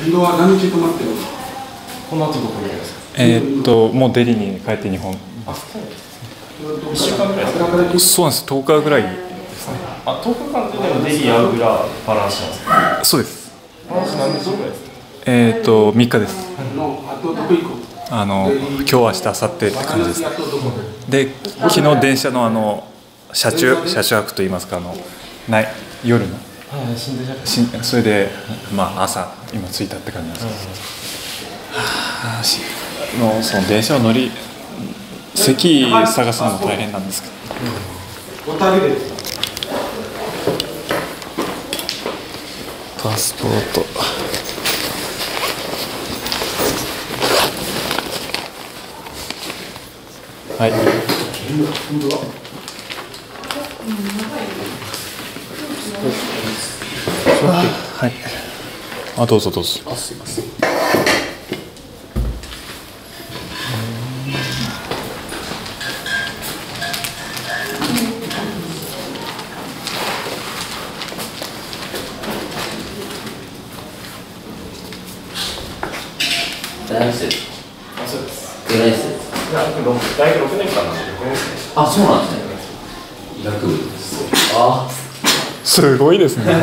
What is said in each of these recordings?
移動は何日泊まってるの？ この後どこにいるんですか？ もうデリに帰って日本。 あ、そう1週間ぐらいですか？ そうなんです。10日ぐらいですね。 あ、10日間ででもデリアウラバランスなんですか？ そうです。 バランス何日ぐらいですか ？3日です。今日明日明後日って感じです。で、昨日電車の車中泊といいますか夜の。それで朝今着いたって感じなんですけど、その電車を席探すのも大変なんですけど、パスポート、はい。はい。どうぞどうぞ。すいません。 大学生。 あ、そうです。 大学生。 大学6年間なんで6年生。 あ、そうなんですね。医学部です。あ、 すごいですね。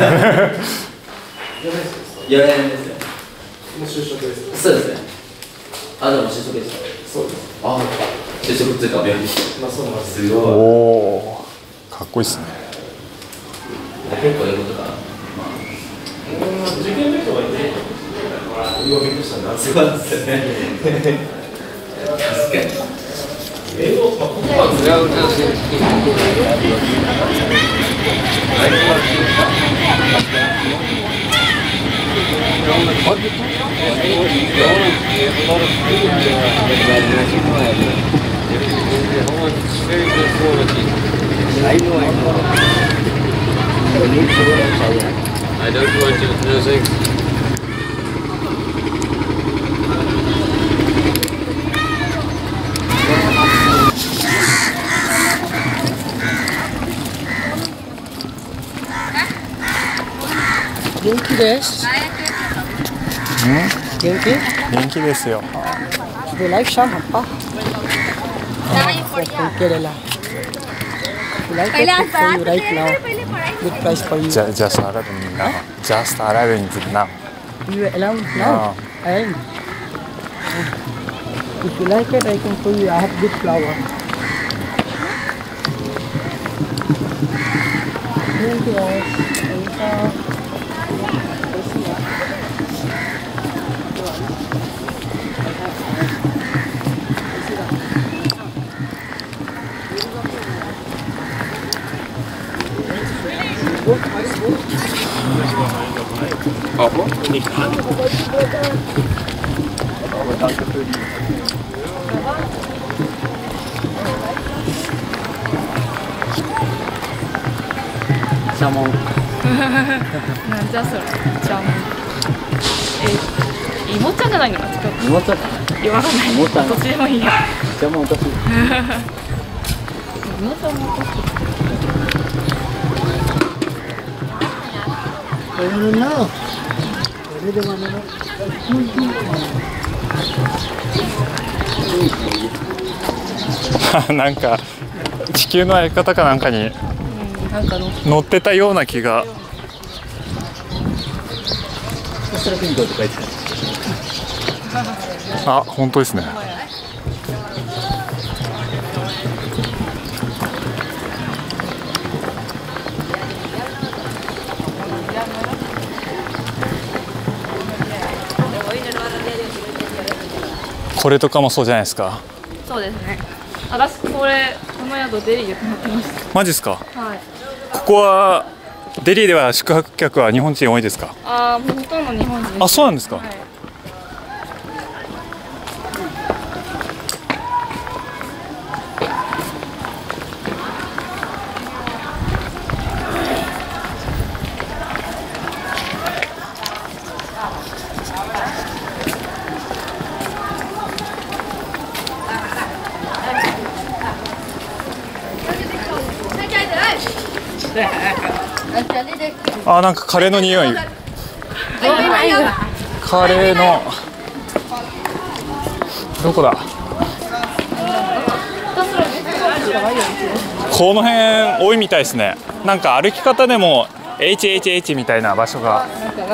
4年ですね。 もう就職ですか？ そうですね。あ、でも就職ですか？ そうです。 あ、就職っていうか病院。 そうなんです。 すごい。 おお、かっこいいですね。 結構英語とか。 受験の人がいて、今勉強したんだ。 そうなんですよね。確かに。 英語、言葉は違う。 I don't want to know things. Genki desu. Genki? 元気ですよ。 Do you like sham happa? From Kerala. You like it? Good for you right now. Good price for you. Just arriving now. Just arriving now. You alone now? I am. If you like it, I can show you. I have good flower. Thank you. シャモン。 なんじゃそれ。じゃあもう。芋ちゃんじゃないのか。 芋ちゃん。 いや、わかんない。 芋ちゃん。 どっちでもいいや。 シャモンおかしい。 芋ちゃんもおかしい。 なんか地球の相方かなんかに乗ってたような気が。あ、本当ですね。これとかもそうじゃないですか。 そうですね。私この宿デリーで泊まってました。 マジですか。 はい。 ここはデリーでは宿泊客は日本人多いですか。 ああ、もうほとんど日本人です。 あ、そうなんですか。 はい。 あ、なんかカレーの匂い。 カレーのどこだ、この辺多いみたいですね。なんか歩き方でも HHH みたいな場所が、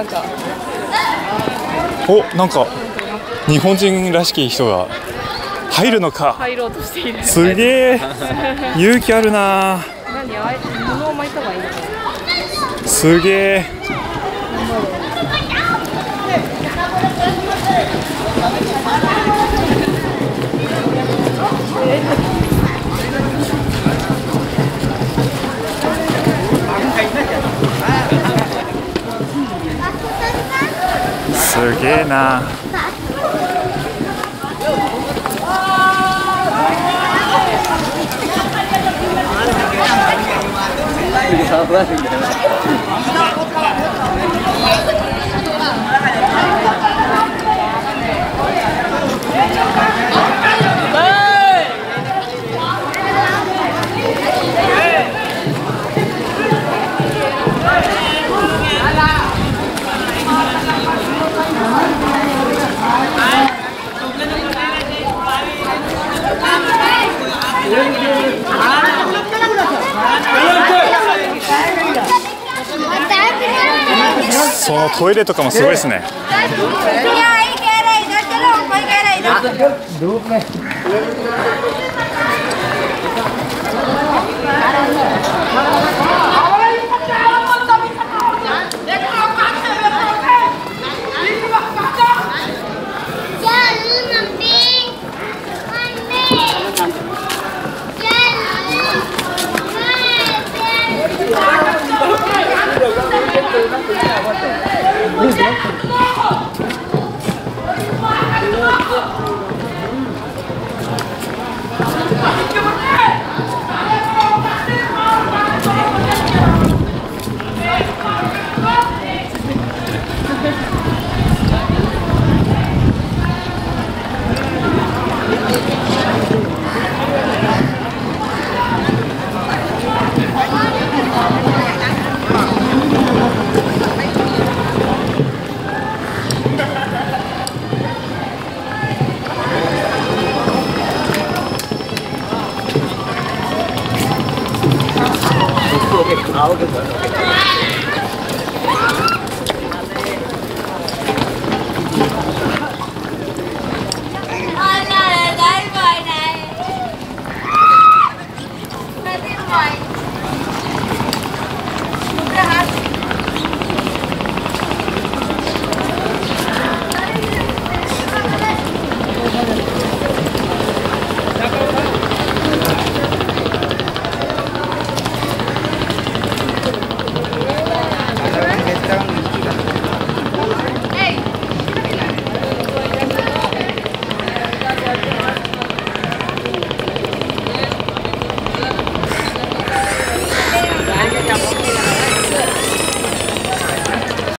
お、なんか日本人らしき人が入るのか。 入ろうとしている。 すげえ勇気あるな。 何、あれ布を巻いた方がいいのかな。 すげえ。すげえな。そのトイレとかもすごいですね。 Ini